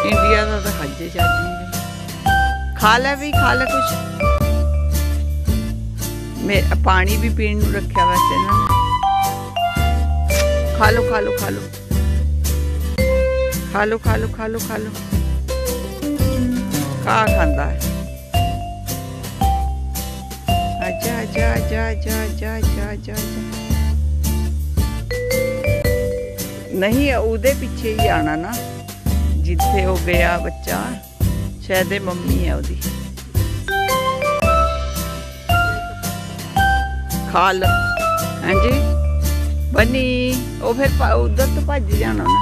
India का तो हजे जाती खा ले भी खा ले कुछ। मैं पानी भी पीने को रखा वैसे इन्होंने। खा लो खा लो खा लो खा लो खा लो खा लो खा लो। खा खांदा है। आजा आजा आजा आजा आजा आजा आजा आजा। नहीं उदे पीछे ही आना ना जिथे हो गया बच्चा। शायद मम्मी है उदी। खा लो हाँ जी बनी। वो फिर उधर तो भज जाना ना।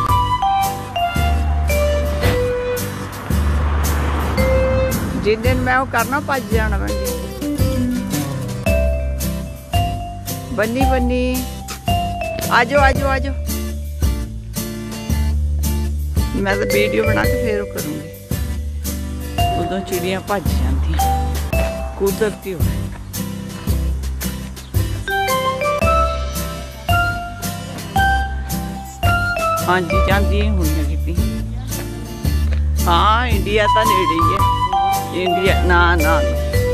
जिस दिन मैं वो करना भज जाना भैन जी। बनी बनी आजो आजो आजो। मैं तो वीडियो बना के फिर करूँगी। उदों चिड़ियाँ भज जाती कुदरती हो। हाँ जी जाती हुई कितनी। हाँ इंडिया तो नेड़े ही है। इंडिया ना ना